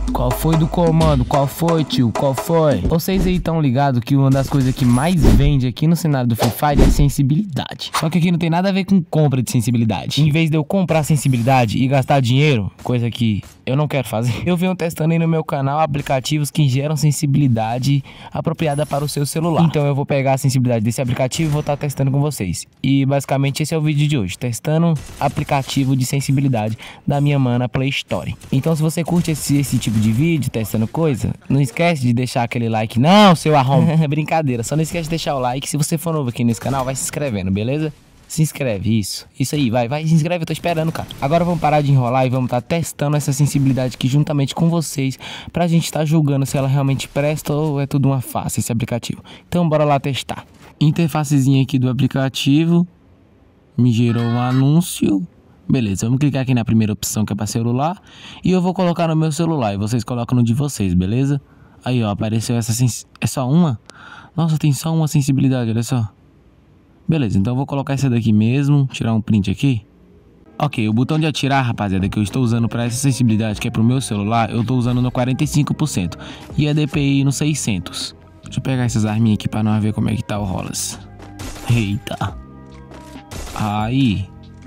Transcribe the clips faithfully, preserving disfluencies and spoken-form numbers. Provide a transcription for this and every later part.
Qual foi do comando? Qual foi, tio? Qual foi? Vocês aí estão ligados que uma das coisas que mais vende aqui no cenário do Free Fire é sensibilidade. Só que aqui não tem nada a ver com compra de sensibilidade. Em vez de eu comprar sensibilidade e gastar dinheiro, coisa que eu não quero fazer, eu venho testando aí no meu canal aplicativos que geram sensibilidade apropriada para o seu celular. Então eu vou pegar a sensibilidade desse aplicativo e vou estar testando com vocês. E basicamente esse é o vídeo de hoje, testando aplicativo de sensibilidade da minha mana Play Store. Então se você curte esse, esse tipo de vídeo, testando coisa, não esquece de deixar aquele like, não, seu arrombado. Brincadeira, só não esquece de deixar o like. Se você for novo aqui nesse canal, vai se inscrevendo, beleza? Se inscreve, isso, isso aí, vai, vai, se inscreve, eu tô esperando, cara. Agora vamos parar de enrolar e vamos estar tá testando essa sensibilidade aqui juntamente com vocês, pra gente estar tá julgando se ela realmente presta ou é tudo uma farsa esse aplicativo. Então bora lá testar. Interfacezinha aqui do aplicativo, me gerou um anúncio. Beleza, vamos clicar aqui na primeira opção que é para celular e eu vou colocar no meu celular e vocês colocam no de vocês, beleza? Aí ó, apareceu essa, sens... é só uma? Nossa, tem só uma sensibilidade, olha só. Beleza, então eu vou colocar essa daqui mesmo, tirar um print aqui. Ok, o botão de atirar, rapaziada, que eu estou usando para essa sensibilidade que é pro meu celular, eu estou usando no quarenta e cinco por cento e a D P I no seiscentos. Deixa eu pegar essas arminhas aqui para nós ver como é que tá o rolas. Eita. Aí.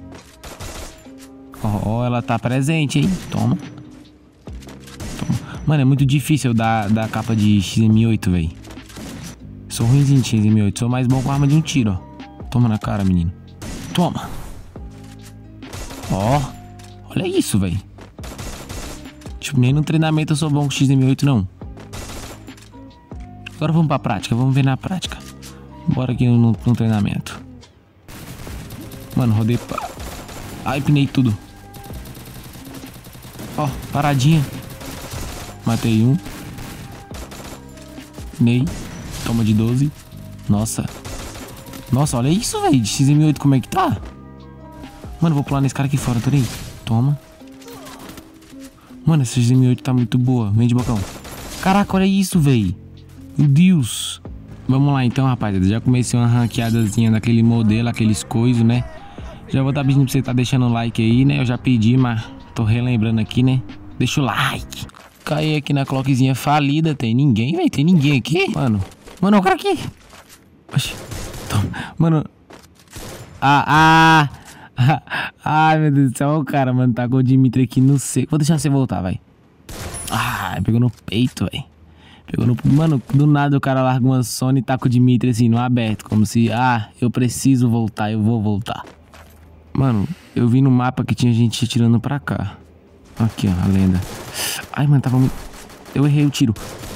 Ó, oh, ela tá presente, hein? Toma. Toma. Mano, é muito difícil dar, dar capa de X M oito, velho. Sou ruimzinho de X M oito, sou mais bom com arma de um tiro, ó. Toma na cara, menino. Toma. Ó. Olha isso, velho. Tipo, nem no treinamento eu sou bom com X M oito, não. Agora vamos pra prática. Vamos ver na prática. Bora aqui no, no treinamento. Mano, rodei pra... Ai, pinei tudo. Ó, paradinha. Matei um. Pinei. Toma de doze. Nossa. Nossa, olha isso, velho. De X M oito, como é que tá? Mano, vou pular nesse cara aqui fora, tô aí. Toma. Mano, essa X M oito tá muito boa. Vem de bocão. Caraca, olha isso, velho. Meu Deus. Vamos lá então, rapaziada. Já comecei uma ranqueadazinha daquele modelo, aqueles coisos, né? Já vou estar pedindo pra você tá deixando o like aí, né? Eu já pedi, mas tô relembrando aqui, né? Deixa o like. Caí aqui na clockzinha falida. Tem ninguém, velho? Tem ninguém aqui? Mano. Mano, o cara aqui. Oxi. Mano. Ah, ah. Ai, meu Deus do céu. O cara, mano. Tá com o Dimitri aqui no seco. Vou deixar você voltar, vai. Ah, pegou no peito, velho. Pegou no... Mano, do nada o cara larga uma Sony e tá com o Dimitri assim, no aberto. Como se, ah, eu preciso voltar, eu vou voltar. Mano, eu vi no mapa que tinha gente atirando pra cá. Aqui, ó, a lenda. Ai, mano, tava muito... Eu errei o tiro.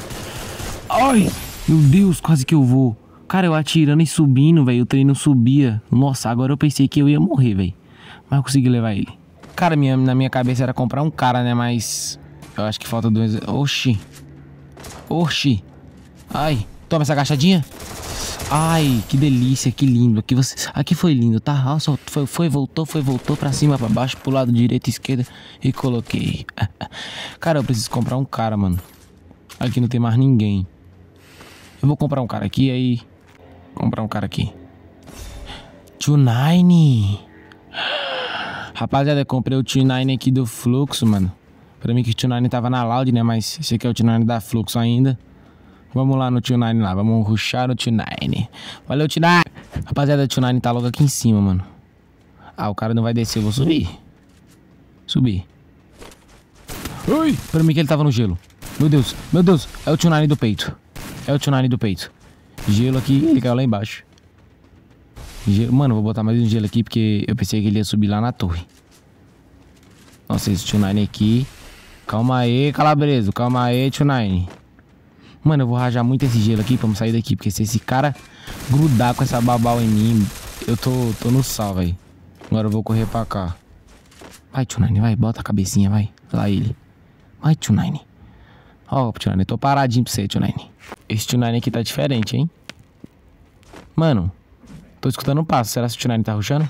Ai, meu Deus, quase que eu vou. Cara, eu atirando e subindo, velho. O treino subia. Nossa, agora eu pensei que eu ia morrer, velho. Mas eu consegui levar ele. Cara, minha, na minha cabeça era comprar um cara, né? Mas eu acho que falta dois... Oxi. Oxi. Ai, toma essa agachadinha. Ai, que delícia, que lindo. Aqui, você... Aqui foi lindo, tá? Olha só, foi, foi, voltou, foi, voltou pra cima, pra baixo, pro lado direito, esquerda. E coloquei. Cara, eu preciso comprar um cara, mano. Aqui não tem mais ninguém. Eu vou comprar um cara aqui, aí... Comprar um cara aqui. Tio Nine. Rapaziada, eu comprei o Tio Nine aqui do Fluxo, mano. Pra mim que o Tio Nine tava na Loud, né? Mas esse aqui é o Tio Nine da Fluxo ainda. Vamos lá no Tio Nine lá. Vamos rushar o Tio Nine. Valeu, Tio Nine. Rapaziada, o Tio Nine tá logo aqui em cima, mano. Ah, o cara não vai descer. Eu vou subir. Subir. Ui! Pra mim que ele tava no gelo. Meu Deus. Meu Deus. É o Tio Nine do peito. É o Tio Nine do peito. Gelo aqui. Ele caiu lá embaixo. Gelo. Mano, vou botar mais um gelo aqui porque eu pensei que ele ia subir lá na torre. Nossa, esse Tio Nine aqui. Calma aí, calabreso. Calma aí, Tio Nine. Mano, eu vou rajar muito esse gelo aqui pra me sair daqui. Porque se esse cara grudar com essa babau em mim, eu tô, tô no sal, velho. Agora eu vou correr pra cá. Vai, Tio Nine, vai. Bota a cabecinha, vai. Lá ele. Vai, Tio Nine. Ó, Tio Nine, eu tô paradinho pra você, Tio Nine. Esse Tio Nine aqui tá diferente, hein? Mano, tô escutando um passo. Será que o Tio Nine tá rushando?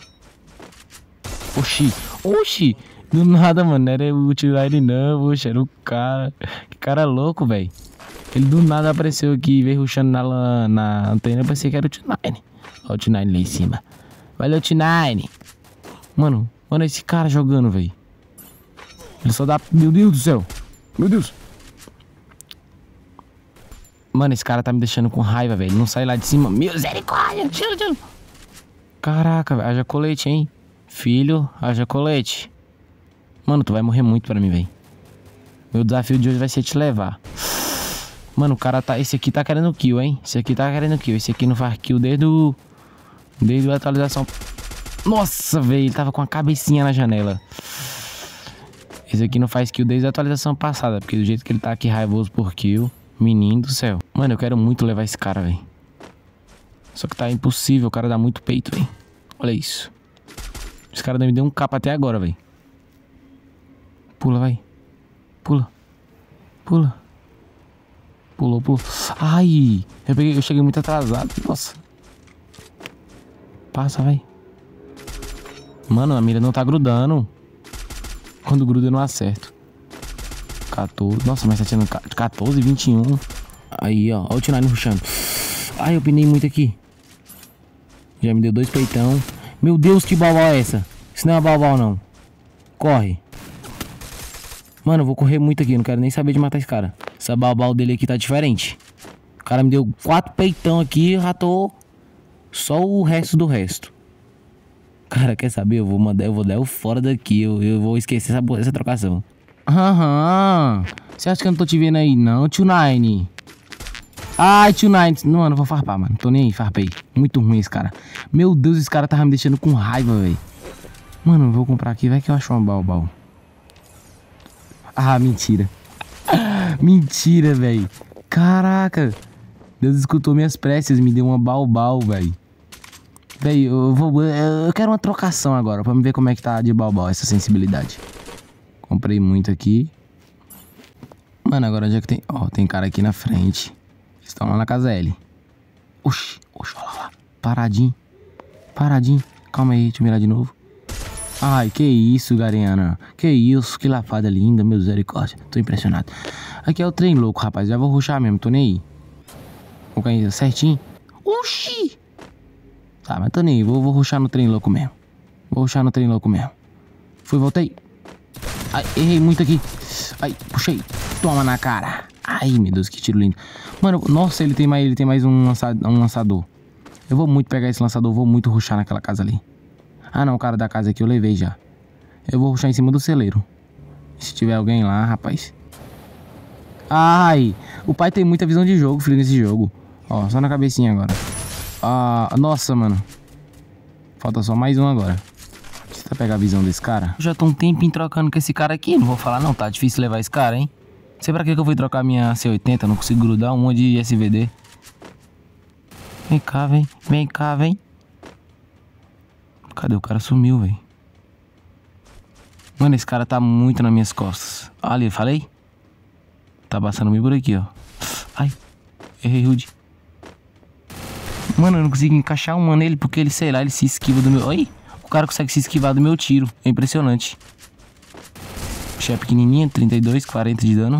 Oxi. Oxi. Do nada, mano. Não era o Tio Nine não, poxa. Era o cara. Que cara louco, velho. Ele do nada apareceu aqui e veio rushando na, na antena. Eu pensei que era o Tio Nine. Ó o Tio Nine lá em cima. Valeu, Tio Nine. Mano, mano, esse cara jogando, velho. Ele só dá... Meu Deus do céu. Meu Deus. Mano, esse cara tá me deixando com raiva, velho. Não sai lá de cima. Misericórdia. Tiro, tiro. Caraca, velho. Haja colete, hein? Filho, haja colete. Mano, tu vai morrer muito pra mim, velho. Meu desafio de hoje vai ser te levar. Mano, o cara tá... Esse aqui tá querendo kill, hein? Esse aqui tá querendo kill. Esse aqui não faz kill desde o... Desde a atualização. Nossa, velho. Ele tava com a cabecinha na janela. Esse aqui não faz kill desde a atualização passada. Porque do jeito que ele tá aqui raivoso por kill... Menino do céu. Mano, eu quero muito levar esse cara, velho. Só que tá impossível. O cara dá muito peito, velho. Olha isso. Esse cara me deu um capa até agora, velho. Pula, vai. Pula. Pula. Pulou, pulou. Ai. Eu, peguei, eu cheguei muito atrasado. Nossa. Passa, vai. Mano, a mira não tá grudando. Quando gruda eu não acerto. quatorze. Nossa, mas tá tirando quatorze, vinte e um. Aí, ó. Olha o T nove rushando. Ai, eu pinei muito aqui. Já me deu dois peitão. Meu Deus, que balbal é essa? Isso não é uma balbal, não. Corre. Mano, eu vou correr muito aqui. Não quero nem saber de matar esse cara. Essa balbal dele aqui tá diferente. O cara me deu quatro peitão aqui. Eu já tô só o resto do resto. Cara, quer saber? Eu vou mandar, eu vou dar o fora daqui. Eu, eu vou esquecer essa, essa trocação. Aham. Você acha que eu não tô te vendo aí, não, tio Nine? Ai, tio Nine. Não, mano, eu vou farpar, mano. Tô nem aí, farpei. Muito ruim esse cara. Meu Deus, esse cara tava me deixando com raiva, velho. Mano, eu vou comprar aqui. Vai que eu acho uma balbal. Ah, mentira. Mentira, velho. Caraca. Deus escutou minhas preces. Me deu uma balbal, velho. Velho, eu vou... Eu quero uma trocação agora. Pra me ver como é que tá de balbal essa sensibilidade. Comprei muito aqui. Mano, agora onde é que tem... Ó, tem cara aqui na frente. Eles estão lá na casa L. Oxi, oxi, olha lá. Paradinho. Paradinho. Calma aí, deixa eu mirar de novo. Ai, que isso, Gariana. Que isso, que lapada linda, meu misericórdia. Tô impressionado. Aqui é o trem louco, rapaz. Já vou rushar mesmo, tô nem aí. Vou cair certinho. Oxi. Tá, mas tô nem aí. Vou, vou rushar no trem louco mesmo. Vou rushar no trem louco mesmo. Fui, voltei. Ai, errei muito aqui. Ai, puxei. Toma na cara. Ai, meu Deus, que tiro lindo. Mano, nossa, ele tem mais, ele tem mais um, lança, um lançador. Eu vou muito pegar esse lançador. Vou muito rushar naquela casa ali. Ah, não, o cara da casa aqui eu levei já. Eu vou rushar em cima do celeiro. Se tiver alguém lá, rapaz. Ai, o pai tem muita visão de jogo, filho, nesse jogo. Ó, só na cabecinha agora. Ah, nossa, mano. Falta só mais um agora. Pra pegar a visão desse cara. Eu já tô um tempinho trocando com esse cara aqui. Não vou falar não, tá difícil levar esse cara, hein. Não sei pra que que eu fui trocar minha C oitenta. Não consigo grudar uma de S V D. Vem cá, vem. Vem cá, vem. Cadê? O cara sumiu, velho. Mano, esse cara tá muito nas minhas costas. Olha ali, falei? Tá passando meio por aqui, ó. Ai, errei rude. Mano, eu não consigo encaixar uma nele porque ele, sei lá, ele se esquiva do meu... Oi? O cara consegue se esquivar do meu tiro. É impressionante. Puxei a pequenininha, trinta e dois, quarenta de dano.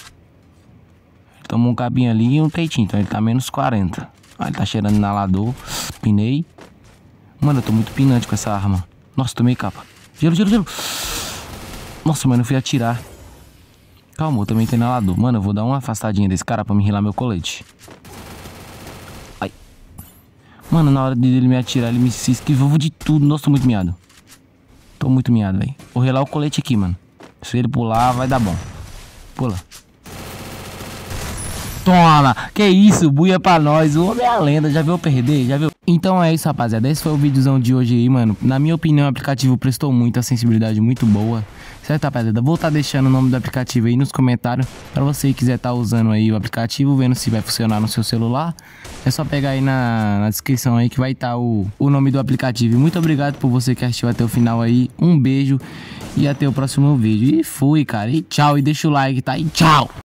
Ele tomou um cabinho ali e um peitinho. Então ele tá menos quarenta. Ah, ele tá cheirando inalador. Pinei. Mano, eu tô muito pinante com essa arma. Nossa, tomei capa. Gelo, gelo, gelo. Nossa, mano, eu fui atirar. Calma, eu também tenho inalador. Mano, eu vou dar uma afastadinha desse cara pra me rilar meu colete. Ai. Mano, na hora dele me atirar, ele me se esquivou de tudo. Nossa, tô muito miado. Tô muito miado, velho. Vou relar o colete aqui, mano. Se ele pular, vai dar bom. Pula. Toma! Que isso, buia pra nós. O homem é a lenda. Já viu eu perder? Já viu? Então é isso, rapaziada. Esse foi o videozão de hoje aí, mano. Na minha opinião, o aplicativo prestou muito, a sensibilidade muito boa. Certo, rapaziada? Vou estar deixando o nome do aplicativo aí nos comentários. Pra você que quiser estar usando aí o aplicativo, vendo se vai funcionar no seu celular. É só pegar aí na, na descrição aí que vai estar o, o nome do aplicativo. E muito obrigado por você que assistiu até o final aí. Um beijo e até o próximo vídeo. E fui, cara. E tchau. E deixa o like, tá? E tchau!